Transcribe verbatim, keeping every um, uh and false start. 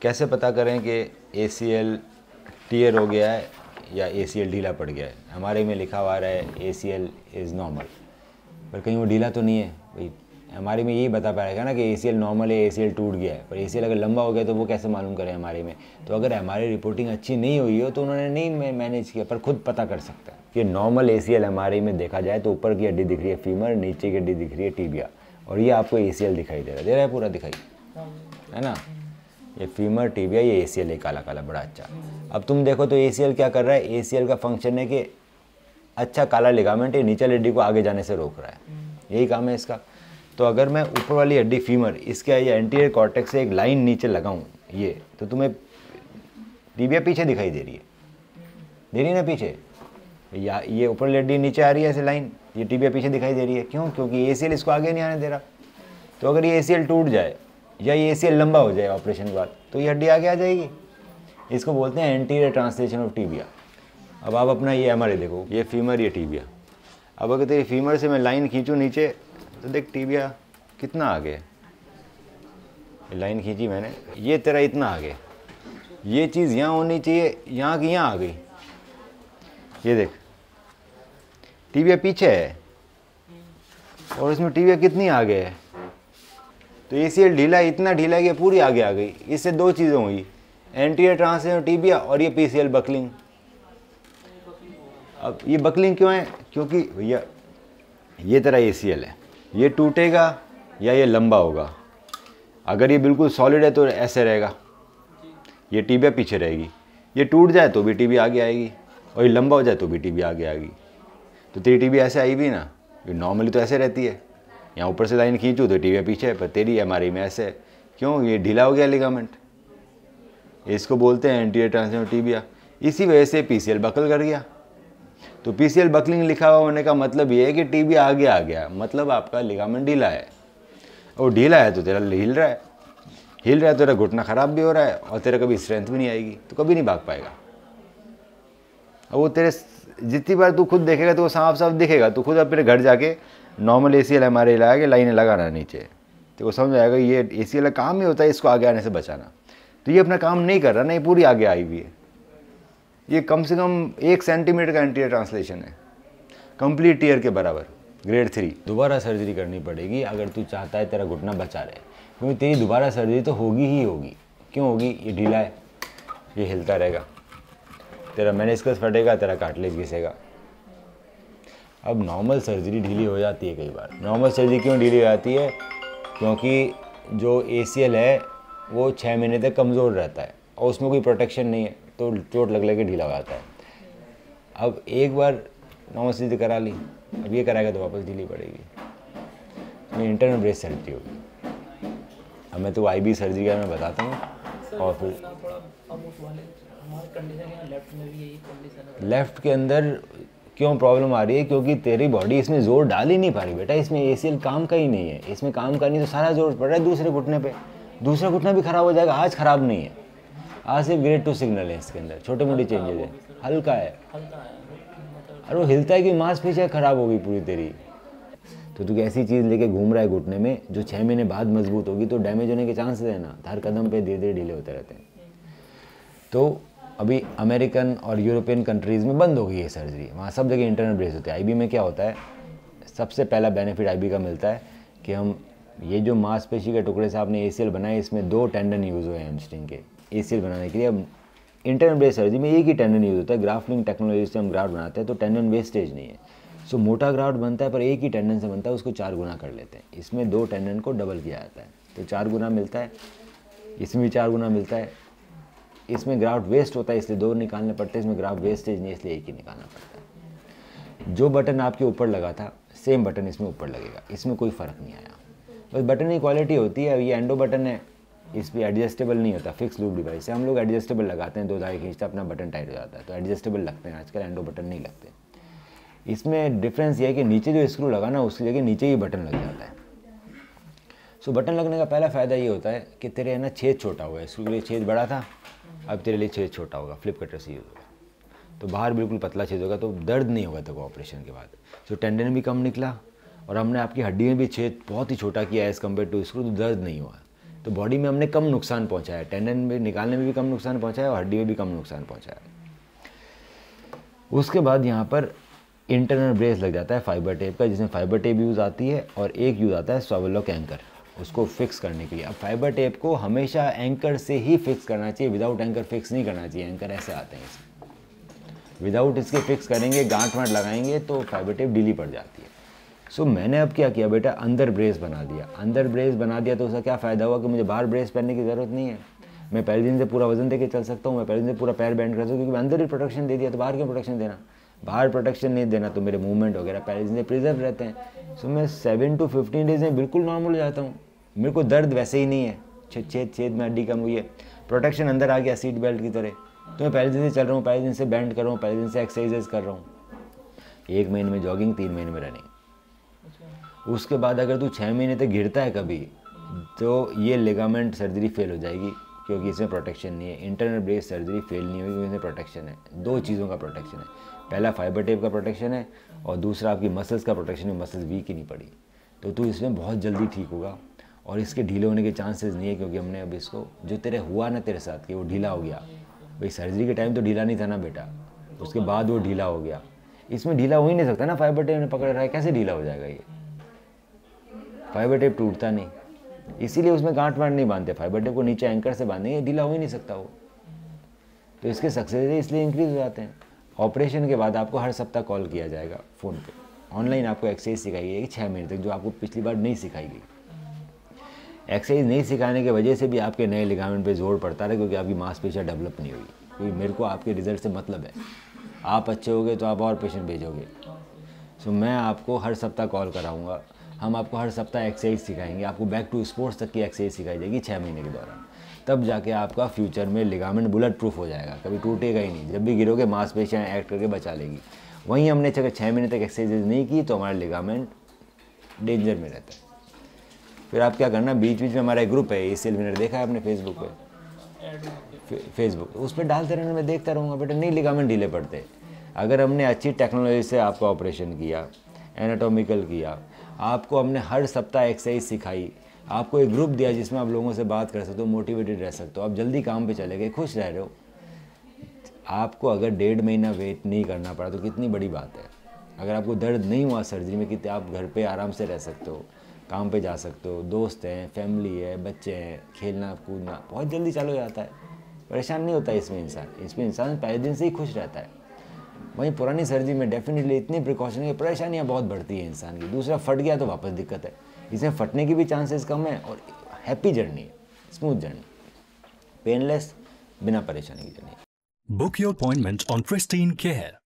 कैसे पता करें कि ए सी एल टीयर हो गया है या ए सी एल ढीला पड़ गया है? हमारे में लिखा हुआ है A C L is normal, पर कहीं वो ढीला तो नहीं है भाई। हमारे में यही बता पाएगा ना कि ए सी एल नॉर्मल है, ए सी एल टूट गया है, पर ए सी एल अगर लंबा हो गया तो वो कैसे मालूम करें हमारे में? तो अगर हमारी रिपोर्टिंग अच्छी नहीं हुई हो तो उन्होंने नहीं मैनेज किया, पर खुद पता कर सकता है कि नॉर्मल ए सी एल हमारे में देखा जाए तो ऊपर की हड्डी दिख रही है फीमर, नीचे की हड्डी दिख रही है टीबिया, और ये आपको ए सी एल दिखाई दे रहा है, दे रहा है पूरा दिखाई, है ना? ये फीमर, टीबिया, ये ए सी एल है काला काला बड़ा अच्छा। अब तुम देखो तो ए सी एल क्या कर रहा है? ए सी एल का फंक्शन है कि अच्छा काला लिगामेंट है, नीचे हड्डी को आगे जाने से रोक रहा है, यही काम है इसका। तो अगर मैं ऊपर वाली हड्डी फीमर, इसके ये एंटीरियर कॉर्टेक्स से एक लाइन नीचे लगाऊं ये, तो तुम्हें टीबिया पीछे दिखाई दे रही है, दे रही है ना पीछे? या ये ऊपर वाली हड्डी नीचे आ रही है ऐसे लाइन, ये टीबिया पीछे दिखाई दे रही है, क्यों? क्योंकि ए सी एल इसको आगे नहीं आने दे रहा। तो अगर ये ए सी एल टूट जाए या ये ए सी एल लंबा हो जाए ऑपरेशन के बाद, तो ये हड्डी आगे आ जाएगी। इसको बोलते हैं एंटीरियर ट्रांसलेशन ऑफ टीबिया। अब आप अपना ये हमारे देखो, ये फीमर, ये टीबिया। अब अगर तेरी फीमर से मैं लाइन खींचूँ नीचे, तो देख टीबिया कितना आगे है, लाइन खींची मैंने, ये तेरा इतना आगे, ये चीज़ यहाँ होनी चाहिए, यहाँ की यहाँ आ गई। ये देख टीबिया पीछे है और इसमें टीबिया कितनी आगे है। तो ए सी एल ढीला, इतना ढीला है कि पूरी आगे आ गई। इससे दो चीज़ें हुई, एंटीरियर ट्रांसलेशन टीबिया और ये पी सी एल बकलिंग। अब ये बकलिंग क्यों है? क्योंकि भैया ये तेरा ए सी एल है, ये टूटेगा या ये लंबा होगा। अगर ये बिल्कुल सॉलिड है तो ऐसे रहेगा, ये टीबिया पीछे रहेगी। ये टूट जाए तो भी टीबिया आगे आएगी, और ये लंबा हो जाए तो भी टीबिया आगे आएगी। तो तेरी टीबिया ऐसे आई भी ना, ये नॉर्मली तो ऐसे रहती है, यहाँ ऊपर से लाइन खींचूँ तो टीबिया पीछे है, पर तेरी हमारी में ऐसे है। क्यों? ये ढीला हो गया लिगामेंट, इसको बोलते हैं एंटीरियर ट्रांसलेशन टीबिया। इसी वजह से पी सी एल बकल कर गया। तो पी सी एल बकलिंग लिखा हुआ होने का मतलब ये है कि टीबिया आगे आ गया, मतलब आपका लिगामेंट ढीला है। और ढीला है तो तेरा हिल रहा है, हिल रहा है तो तेरा घुटना ख़राब भी हो रहा है, और तेरा कभी स्ट्रेंथ भी नहीं आएगी, तो कभी नहीं भाग पाएगा। और वो तेरे जितनी बार तू खुद देखेगा तो वो साफ साफ दिखेगा। तू खुद अपने घर जाके नॉर्मल ए सी एल हमारे लगा के लाइनें लगाना नीचे, तो वो समझ आएगा ये ए सी एल का काम ही होता है इसको आगे आने से बचाना। तो ये अपना काम नहीं कर रहा ना, ये पूरी आगे आई हुई है। ये कम से कम एक सेंटीमीटर का एंटीरियर ट्रांसलेशन है, कंप्लीट टीयर के बराबर, ग्रेड थ्री। दोबारा सर्जरी करनी पड़ेगी अगर तू चाहता है तेरा घुटना बचा रहे, क्योंकि तेरी दोबारा सर्जरी तो होगी ही होगी। क्यों होगी? ये ढीला है, ये हिलता रहेगा, तेरा मेनिस्कस फटेगा, तेरा कार्टिलेज घिसेगा। अब नॉर्मल सर्जरी ढीली हो जाती है कई बार। नॉर्मल सर्जरी क्यों ढीली हो जाती है? क्योंकि जो ए सी एल है वो छः महीने तक कमज़ोर रहता है और उसमें कोई प्रोटेक्शन नहीं है, तो चोट लग लगे ढीला हो जाता है। अब एक बार नॉर्मल सर्जरी करा ली, अब ये कराएगा तो वापस ढीली पड़ेगी। ये इंटरनल ब्रेस सर्जरी होगी। अब मैं तो आई बी सर्जरी का मैं बताता हूँ। और फिर लेफ्ट के अंदर क्यों प्रॉब्लम आ रही है? क्योंकि तेरी बॉडी इसमें जोर डाल ही नहीं पा रही बेटा। इसमें ए सी एल काम का ही नहीं है, इसमें काम का नहीं, तो सारा जोर पड़ रहा है दूसरे घुटने पे। दूसरा घुटना भी खराब हो जाएगा। आज खराब नहीं है, आज सिर्फ ग्रेड टू सिग्नल है, इसके अंदर छोटे मोटे चेंजेस है, हल्का है। और वो हिलता है कि मांसपेशियाँ खराब होगी पूरी तेरी। तो तू ऐसी चीज़ लेके घूम रहा है घुटने में जो छः महीने बाद मजबूत होगी, तो डैमेज होने के चांसेस है ना। हर कदम पे धीरे धीरे ढीले होते रहते हैं। तो अभी अमेरिकन और यूरोपियन कंट्रीज़ में बंद हो गई है सर्जरी, वहाँ सब जगह इंटरनल ब्रेस होते हैं। आई बी में क्या होता है, सबसे पहला बेनिफिट आई बी का मिलता है कि हम ये जो मांसपेशी के टुकड़े से आपने ए सी एल बनाए, इसमें दो टेंडन यूज़ हुए हैं हैमस्ट्रिंग के ए सी एल बनाने के लिए। अब इंटरनल ब्रेस सर्जरी में एक ही टेंडन यूज़ होता है। ग्राफ्टिंग टेक्नोलॉजी से हम ग्राफ्ट बनाते हैं तो टेंडन वेस्टेज नहीं है। सो मोटा ग्राफ्ट बनता है पर एक ही टेंडन से बनता है, उसको चार गुना कर लेते हैं। इसमें दो टेंडन को डबल किया जाता है तो चार गुना मिलता है, इसमें भी चार गुना मिलता है। इसमें ग्राफ्ट वेस्ट होता है इसलिए दो निकालने पड़ते हैं, इसमें ग्राफ्ट वेस्टेज नहीं इसलिए एक ही निकालना पड़ता है। जो बटन आपके ऊपर लगा था सेम बटन इसमें ऊपर लगेगा, इसमें कोई फ़र्क नहीं आया। बस बटन की क्वालिटी होती है। ये एंडो बटन है, इस पर एडजस्टेबल नहीं होता, फिक्स लूप डिवाइस है। हम लोग एडजस्टेबल लगाते हैं, दो धागे खींचते अपना बटन टाइट हो जाता है, तो एडजस्टेबल लगते हैं आजकल, एंडो बटन नहीं लगते। इसमें डिफरेंस ये है कि नीचे जो स्क्रू लगा ना उसकी जगह नीचे ही बटन लग जाता है। सो बटन लगने का पहला फ़ायदा ये होता है कि तेरे है ना छेद छोटा हुआ है। स्क्रू के लिए छेद बड़ा था, अब तेरे लिए छेद छोटा होगा, फ्लिप कटर से यूज़ होगा, तो बाहर बिल्कुल पतला छेद होगा, तो दर्द नहीं होगा तेरे को ऑपरेशन के बाद। सो टेंडन भी कम निकला और हमने आपकी हड्डी में भी छेद बहुत ही छोटा किया एज़ कम्पेयर टू स्क्रू, तो दर्द नहीं हुआ। तो बॉडी में हमने कम नुकसान पहुंचाया, टेंडन में निकालने में भी कम नुकसान पहुंचाया और हड्डी में भी कम नुकसान पहुंचाया। उसके बाद यहाँ पर इंटरनल ब्रेस लग जाता है फाइबर टेप का, जिसमें फाइबर टेप यूज़ आती है और एक यूज़ आता है स्वावल लॉक एंकर, उसको फिक्स करने के लिए। अब फाइबर टेप को हमेशा एंकर से ही फिक्स करना चाहिए, विदाउट एंकर फिक्स नहीं करना चाहिए। एंकर ऐसे आते हैं इसमें, विदाउट इसके फिक्स करेंगे, गांठ वाँठ लगाएंगे तो फाइबर टेप ढीली पड़ जाती है। सो मैंने अब क्या किया बेटा, अंदर ब्रेस बना दिया। अंदर ब्रेस बना दिया तो उसका क्या फ़ायदा हुआ कि मुझे बाहर ब्रेस पहनने की ज़रूरत नहीं है। मैं पहले दिन से पूरा वजन दे के चल सकता हूँ, मैं पहले दिन से पूरा पैर बैंड कर सकता हूँ, क्योंकि मैं अंदर ही प्रोटेक्शन दे दिया, तो बाहर क्यों प्रोटेक्शन देना। बाहर प्रोटेक्शन नहीं देना तो मेरे मूवमेंट वगैरह पहले दिन से प्रिजर्व रहते हैं। सो मैं सेवन टू फिफ्टीन डेज में बिल्कुल नॉर्मल हो जाता हूँ। मेरे को दर्द वैसे ही नहीं है, छेद छेद छेद में हड्डी कम हुई है, प्रोटेक्शन अंदर आ गया सीट बेल्ट की तरह। तो मैं पहले दिन से चल रहा हूँ, पहले दिन से बैंड कर रहा हूँ, पहले दिन से एक्सरसाइजेज कर रहा हूँ। एक महीने में जॉगिंग, तीन महीने में रनिंग। उसके बाद अगर तू छः महीने तक गिरता है कभी, तो ये लिगामेंट सर्जरी फेल हो जाएगी, क्योंकि इसमें प्रोटेक्शन नहीं है। इंटरनल ब्रेस सर्जरी फेल नहीं होगी क्योंकि इसमें प्रोटेक्शन है। दो चीज़ों का प्रोटेक्शन है, पहला फाइबर टेप का प्रोटेक्शन है और दूसरा आपकी मसल्स का प्रोटेक्शन है। मसल्स वीक ही नहीं पड़ी तो तू इसमें बहुत जल्दी ठीक होगा। और इसके ढीले होने के चांसेस नहीं है, क्योंकि हमने अब इसको, जो तेरे हुआ ना तेरे साथ कि वो ढीला हो गया, भाई सर्जरी के टाइम तो ढीला नहीं था ना बेटा, उसके बाद वो ढीला हो गया। इसमें ढीला हो ही नहीं सकता ना, फाइबर टेप ने पकड़ रहा है, कैसे ढीला हो जाएगा ये। फाइबर टेप टूटता नहीं, इसीलिए उसमें गांठ वाँठ नहीं बांधते, फाइबर टेप को नीचे एंकर से बांधेंगे, ढीला हो ही नहीं सकता वो। तो इसके सक्सेस इसलिए इंक्रीज हो जाते हैं। ऑपरेशन के बाद आपको हर सप्ताह कॉल किया जाएगा फ़ोन पे, ऑनलाइन आपको एक्सरसाइज सिखाई जाएगी छः महीने तक, जो आपको पिछली बार नहीं सिखाई गई। एक्सरसाइज नहीं सिखाने की वजह से भी आपके नए लिगामेंट पे जोर पड़ता है, क्योंकि आपकी मांसपेशियाँ डेवलप नहीं हुई। क्योंकि मेरे को आपके रिजल्ट से मतलब है, आप अच्छे होगे तो आप और पेशेंट भेजोगे। सो मैं आपको हर सप्ताह कॉल कराऊंगा, हम आपको हर सप्ताह एक्सरसाइज सिखाएंगे, आपको बैक टू स्पोर्ट्स तक की एक्सरसाइज सिखाई जाएगी छः महीने के दौरान। तब जाके आपका फ्यूचर में लिगामेंट बुलेट प्रूफ हो जाएगा, कभी टूटेगा ही नहीं। जब भी गिरोगे मांसपेशियाँ एक्ट करके बचा लेगी। वहीं हमने अगर छः महीने तक एक्सरसाइज नहीं की तो हमारा लिगामेंट डेंजर में रहता है। फिर आप क्या करना, बीच बीच में हमारा एक ग्रुप है, एसीएल विनर, देखा है आपने फेसबुक पे, फेसबुक उस पर डालते रहने, मैं देखता रहूँगा बेटा, नहीं लिगामेंट ढीले पड़ते। अगर हमने अच्छी टेक्नोलॉजी से आपका ऑपरेशन किया, एनाटॉमिकल किया, आपको हमने हर सप्ताह एक्सरसाइज सिखाई, आपको एक ग्रुप दिया जिसमें आप लोगों से बात कर सकते हो, मोटिवेटेड रह सकते हो, आप जल्दी काम पे चले गए, खुश रह रहे हो। आपको अगर डेढ़ महीना वेट नहीं करना पड़ा तो कितनी बड़ी बात है। अगर आपको दर्द नहीं हुआ सर्जरी में, कितने आप घर पे आराम से रह सकते हो, काम पे जा सकते हो, दोस्त हैं, फैमिली है, बच्चे हैं, खेलना कूदना बहुत जल्दी चालू हो जाता है, परेशान नहीं होता इसमें इंसान। इसमें इंसान पहले दिन से ही खुश रहता है। वहीं पुरानी सर्जरी में डेफिनेटली इतनी प्रिकॉशन की परेशानियाँ बहुत बढ़ती है इंसान की। दूसरा फट गया तो वापस दिक्कत है, इसमें फटने की भी चांसेस कम है और हैप्पी जर्नी है, स्मूथ जर्नी, पेनलेस, बिना परेशानी की journey. Book your appointment on Pristine Care.